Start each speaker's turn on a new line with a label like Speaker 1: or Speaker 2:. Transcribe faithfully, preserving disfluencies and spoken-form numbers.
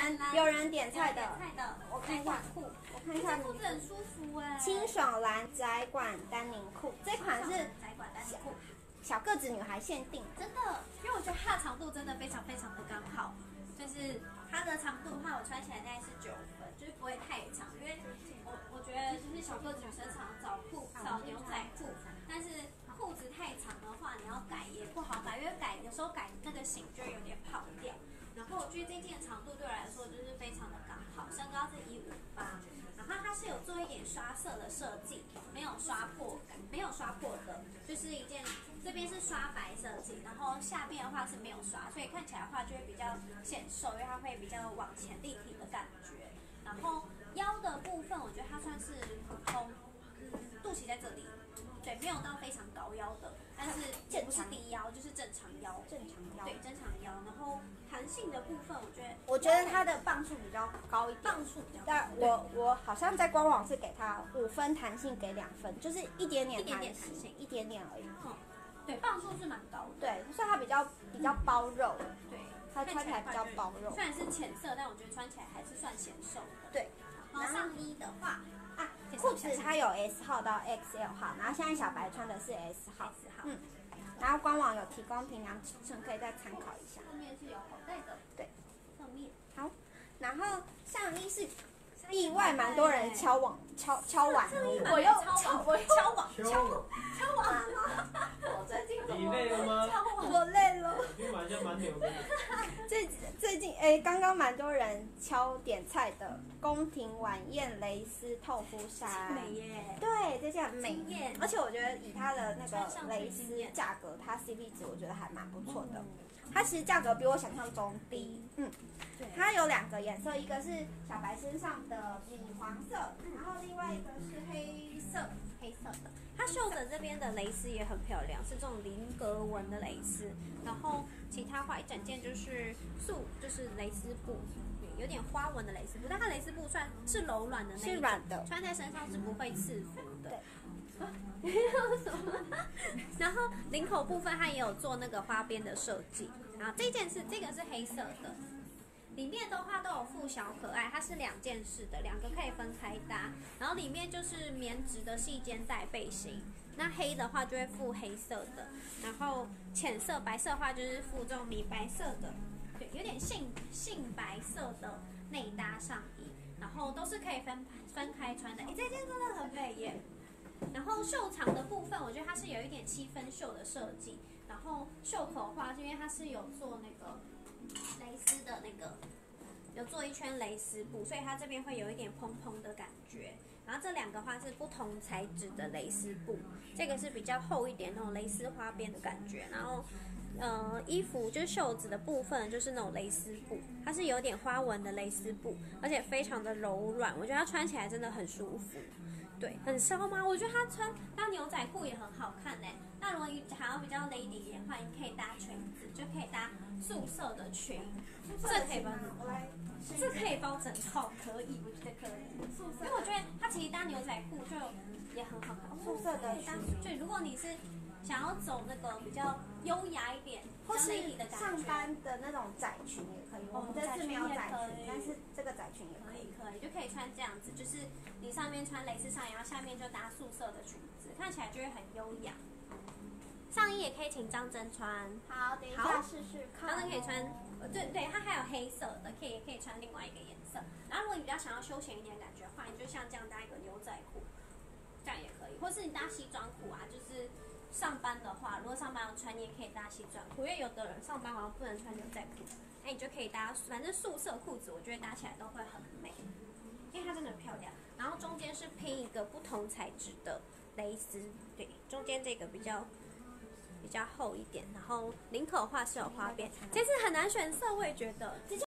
Speaker 1: 人有人点菜的，
Speaker 2: 菜的，
Speaker 1: 我看一下
Speaker 2: 裤，
Speaker 1: 我看一下
Speaker 2: 裤子很舒服哎，
Speaker 1: 清爽蓝窄管丹宁裤，这款是
Speaker 2: 窄管丹宁裤，
Speaker 1: 小个子女孩限定，
Speaker 2: 真的，因为我觉得它的长度真的非常非常的刚好，就是它的长度的话，我穿起来大概是九分，就是不会太长，因为我我觉得就是小个子女生常找裤找牛仔裤，但是裤子太长的话，你要改也不好改，因为改有时候改那个型就会有点跑掉。然后我觉得这件长度对我来说就是非常的刚好，身高是一五八，然后它是有做一点刷色的设计，没有刷破感，没有刷破的，就是一件这边是刷白设计，然后下面的话是没有刷，所以看起来的话就会比较显瘦，因为它会比较往前立体的感觉。然后腰的部分，我觉得它算是普通，嗯，肚脐在这里。对，没有到非常高腰的，但是也不是低腰，就是正常腰。
Speaker 1: 正常腰。
Speaker 2: 对，正常腰。然后弹性的部分，我觉得，
Speaker 1: 我觉得它的磅数比较高一点，
Speaker 2: 磅数比较高。
Speaker 1: 但我我好像在官网是给它五分弹性，给两分，就是一点点弹性，一点点而已。
Speaker 2: 嗯，对，磅数是蛮高的。
Speaker 1: 对，所以它比较比较包肉。
Speaker 2: 对，
Speaker 1: 它穿起来比较包肉。
Speaker 2: 虽然是浅色，但我觉得穿起来还是算显瘦的。
Speaker 1: 对。
Speaker 2: 然后上衣的话。
Speaker 1: 啊，裤子它有 S 号到 X L 号，然后现在小白穿的是 S 号，嗯，然后官网有提供平量尺寸，可以再参考一下。
Speaker 2: 后面是有口袋的，
Speaker 1: 对，
Speaker 2: 侧面
Speaker 1: 好，然后上衣是意外蛮多人敲网敲敲碗，
Speaker 2: 我又敲我敲网敲敲网，我最近
Speaker 3: 你累了吗？
Speaker 1: 我累了。
Speaker 3: 去买一下蛮牛的。
Speaker 1: 最最近哎，刚刚蛮多人敲点菜的宫廷晚宴蕾丝透肤衫，
Speaker 2: 美耶！
Speaker 1: 对，这件很美
Speaker 2: 艳，
Speaker 1: 而且我觉得以它的那个蕾丝价格，它 C P 值我觉得还蛮不错的。它其实价格比我想象中低，嗯，对。它有两个颜色，一个是小白身上的米黄色，然后另外一个是黑色，黑色的。
Speaker 2: 它袖子这边的蕾丝也很漂亮，是这种菱格纹的蕾丝，然后其他话一整件就是素，就是蕾丝布，有点花纹的蕾丝布，但它蕾丝布算是柔软的那种，
Speaker 1: 是软的，
Speaker 2: 穿在身上是不会刺肤的。
Speaker 1: 对。
Speaker 2: 然后领口部分它也有做那个花边的设计，然后这件是这个是黑色的，里面的话都有附小可爱，它是两件式的，两个可以分开搭，然后里面就是棉质的细肩带背心，那黑的话就会附黑色的，然后浅色白色的话就是附这种米白色的，对，有点杏杏白色的内搭上衣，然后都是可以分分开穿的，哎，这件真的很美耶。然后袖长的部分，我觉得它是有一点七分袖的设计，然后袖口的话，是因为它是有做那个蕾丝的那个，有做一圈蕾丝布，所以它这边会有一点蓬蓬的感觉。然后这两个话是不同材质的蕾丝布，这个是比较厚一点那种蕾丝花边的感觉，然后。呃，衣服就是袖子的部分，就是那种蕾丝布，它是有点花纹的蕾丝布，而且非常的柔软，我觉得它穿起来真的很舒服。对，很骚吗？我觉得它穿当牛仔裤也很好看呢。那如果你想要比较 lady 一点的话，你可以搭裙子，就可以搭素色的裙，这可以包，这可以包整套，可以，我觉得可以。因为我觉得它其实搭牛仔裤就也很好看，素色的裙。对，如果你是。想要走那个比较优雅一点，
Speaker 1: 或是上班的那种窄裙也可以。我们这次没有窄裙，但是这个窄裙也可以，
Speaker 2: 可以就可以穿这样子，就是你上面穿蕾丝上衣，然后下面就搭素色的裙子，看起来就会很优雅。上衣也可以请张真穿，
Speaker 1: 好，等一下试试看。
Speaker 2: 张真可以穿，对对，它还有黑色的，可以也可以穿另外一个颜色。然后如果你比较想要休闲一点的感觉的话，你就像这样搭一个牛仔裤，这样也可以，或是你搭西装裤啊，就是。上班的话，如果上班要穿，你也可以搭西装裤，因为有的人上班好像不能穿牛仔裤，那你就可以搭，反正素色裤子，我觉得搭起来都会很美，因为它真的很漂亮。然后中间是拼一个不同材质的蕾丝，对，中间这个比较比较厚一点，然后领口的话是有花边，这次很难选色，我也觉得。